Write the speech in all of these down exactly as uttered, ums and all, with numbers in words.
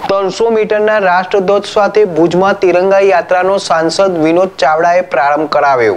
ત્રણસો મીટરના રાષ્ટ્રધ્વજ સાથે ભુજમાં તિરંગા યાત્રાનો સાંસદ વિનોદ ચાવડાએ પ્રારંભ કરાવ્યો।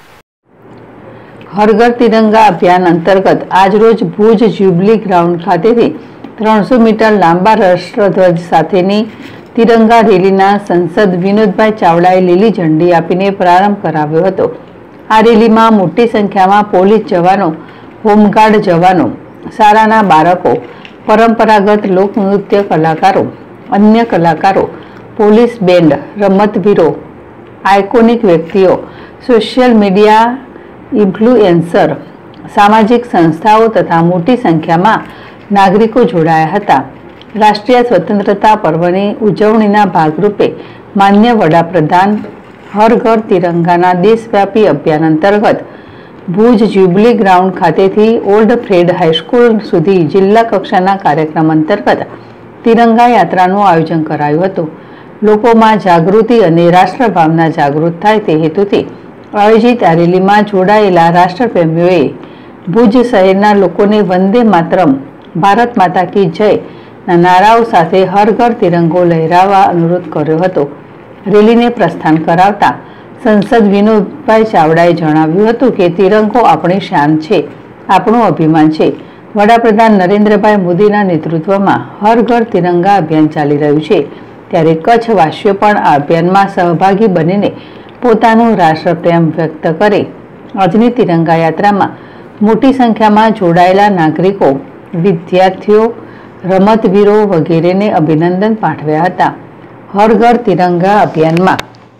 હર ઘર તિરંગા અભિયાન અંતર્ગત આજરોજ ભુજ જ્યુબલી ગ્રાઉન્ડ ખાતેથી ત્રણસો મીટર લાંબા રાષ્ટ્રધ્વજ સાથેની તિરંગા રેલીના સંસદ વિનોદભાઈ ચાવડાએ લીલી ઝંડી આપીને પ્રારંભ કરાવ્યો હતો। આ રેલીમાં મોટી સંખ્યામાં પોલીસ જવાનો, હોમગાર્ડ જવાનો, શાળાના બાળકો, પરંપરાગત લોકનૃત્ય કલાકારો, અન્ય કલાકારો, પોલીસ બેન્ડ, રમતવીરો, આઇકોનિક વ્યક્તિઓ, સોશિયલ મીડિયા ઇન્ફ્લુએન્સર, સામાજિક સંસ્થાઓ તથા મોટી સંખ્યામાં નાગરિકો જોડાયા હતા। રાષ્ટ્રીય સ્વતંત્રતા પર્વની ઉજવણીના ભાગરૂપે માન્ય વડાપ્રધાન હર ઘર તિરંગાના દેશવ્યાપી અભિયાન અંતર્ગત ભુજ જ્યુબલી ગ્રાઉન્ડ ખાતેથી ઓલ્ડ ફ્રેડ હાઈસ્કૂલ સુધી જિલ્લા કક્ષાના કાર્યક્રમ અંતર્ગત તિરંગા યાત્રાનું આયોજન કરાયું હતું। લોકોમાં જાગૃતિ અને રાષ્ટ્રભાવના જાગૃત થાય તે હેતુથી આયોજિત આ રેલીમાં જોડાયેલા રાષ્ટ્રપ્રેમીઓએ ભુજ શહેરના લોકોને વંદે માતરમ, ભારત માતા કી જય ના નારાઓ સાથે હર ઘર તિરંગો લહેરાવવા અનુરોધ કર્યો હતો। રેલીને પ્રસ્થાન કરાવતા સંસદ વિનોદભાઈ ચાવડાએ જણાવ્યું હતું કે તિરંગો આપણી શાન છે, આપણું અભિમાન છે। વડાપ્રધાન નરેન્દ્રભાઈ મોદીના નેતૃત્વમાં હર ઘર તિરંગા અભિયાન ચાલી રહ્યું છે, ત્યારે કચ્છવાસીઓ પણ આ અભિયાનમાં સહભાગી બનીને પોતાનું રાષ્ટ્રપ્રેમ વ્યક્ત કરે। આજની તિરંગા યાત્રામાં મોટી સંખ્યામાં જોડાયેલા નાગરિકો, વિદ્યાર્થીઓ, રમતવીરો વગેરેને અભિનંદન પાઠવ્યા હતા। હર ઘર તિરંગા અભિયાનમાં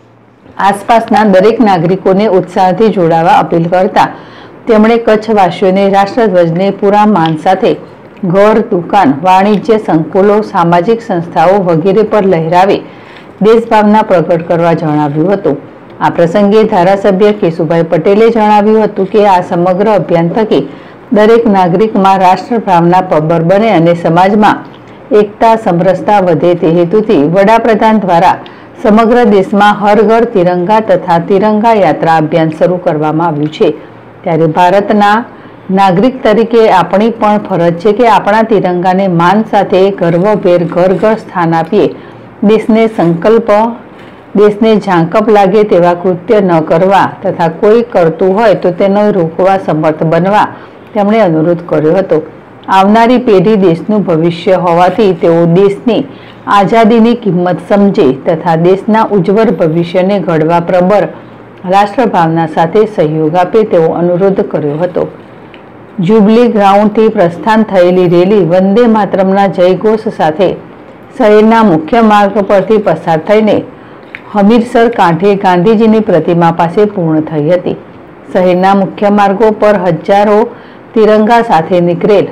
આસપાસના દરેક નાગરિકોને ઉત્સાહથી જોડાવા અપીલ કરતા તેમણે કચ્છવાસીઓને રાષ્ટ્રધ્વજને પૂરા માન સાથે ઘર, દુકાન, વાણિજ્ય સંકુલો, સામાજિક સંસ્થાઓ વગેરે પર લહેરાવી દેશભાવના પ્રગટ કરવા જણાવ્યું હતું। આ પ્રસંગે ધારાસભ્ય કેશુભાઈ પટેલે જણાવ્યું હતું કે આ સમગ્ર અભિયાન થકી દરેક નાગરિકમાં રાષ્ટ્રભાવના પબ્બર બને અને સમાજમાં એકતા, સમરસતા વધે તે હેતુથી વડાપ્રધાન દ્વારા સમગ્ર દેશમાં હર ઘર તિરંગા તથા તિરંગા યાત્રા અભિયાન શરૂ કરવામાં આવ્યું છે। ત્યારે ભારતના નાગરિક તરીકે આપણી પણ ફરજ છે કે આપણા તિરંગાને માન સાથે ગર્વભેર ઘર ઘર સ્થાન આપીએ। દેશને સંકલ્પ દેશને ઝાંકપ લાગે તેવા કૃત્ય ન કરવા તથા કોઈ કરતું હોય તો તેને રોકવા સમર્થ બનવા તેમણે અનુરોધ કર્યો હતો। આવનારી પેઢી દેશનું ભવિષ્ય હોવાથી તેઓ દેશની આઝાદીની કિંમત સમજે તથા દેશના ઉજ્જવળ ભવિષ્યને ઘડવા પ્રબળ રાષ્ટ્રભાવના સાથે સહયોગ આપે તેવો અનુરોધ કર્યો હતો। જ્યુબલી ગ્રાઉન્ડથી પ્રસ્થાન થયેલી રેલી વંદે માતરમના જયઘોષ સાથે શહેરના મુખ્ય માર્ગ પરથી પસાર થઈને હમીરસર કાંઠે ગાંધીજીની પ્રતિમા પાસે પૂર્ણ થઈ હતી। શહેરના મુખ્ય માર્ગો પર હજારો તિરંગા સાથે નીકળેલ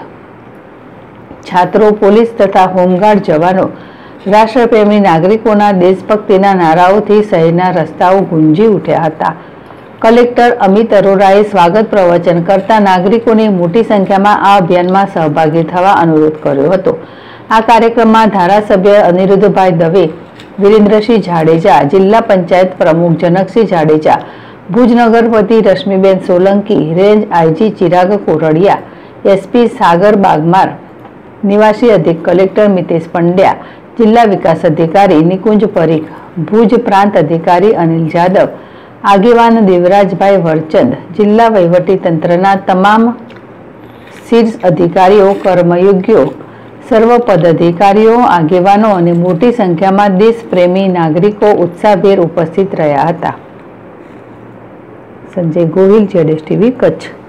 છાત્રો, પોલીસ તથા હોમગાર્ડ જવાનો, રાષ્ટ્રપ્રેમી નાગરિકોના દેશભક્તિના નારાઓથી શહેરના રસ્તાઓ ગુંજી ઉઠ્યા હતા। કલેક્ટર અમિત અરોરાએ સ્વાગત પ્રવચન કરતા નાગરિકોને મોટી સંખ્યામાં આ અભિયાનમાં સહભાગી થવા અનુરોધ કર્યો હતો। આ કાર્યક્રમમાં ધારાસભ્ય અનિરુદ્ધભાઈ દવે, વિરેન્દ્રસિંહ જાડેજા, જિલ્લા પંચાયત પ્રમુખ જનકસિંહ જાડેજા, ભુજ નગરપતિ Rashmiben Solanki, range IG Chirag Koradiya, SP Sagar Bagmar, નિવાસી અધિક કલેક્ટર મિતેશ પંડ્યા, જિલ્લા વિકાસ અધિકારી નિકુંજ પરીખ, ભુજ પ્રાંત અધિકારી અનિલ જાદવ, આગેવાન દેવરાજભાઈ વરચંદ, જિલ્લા વહીવટી તંત્રના તમામ શીર્ષ અધિકારીઓ, કર્મયોગીઓ, સર્વ પદાધિકારીઓ, આગેવાનો અને મોટી સંખ્યામાં દેશપ્રેમી નાગરિકો ઉત્સાહભેર ઉપસ્થિત રહ્યા હતા। સંજય ગોહિલ, જેડેશ ટીવી, કચ્છ।